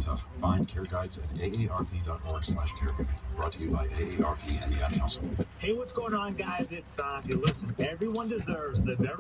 tough. Find care guides at aarp.org/careguide. Brought to you by AARP and the Ad Council. Hey, what's going on, guys? It's Sandy. Listen, everyone deserves the very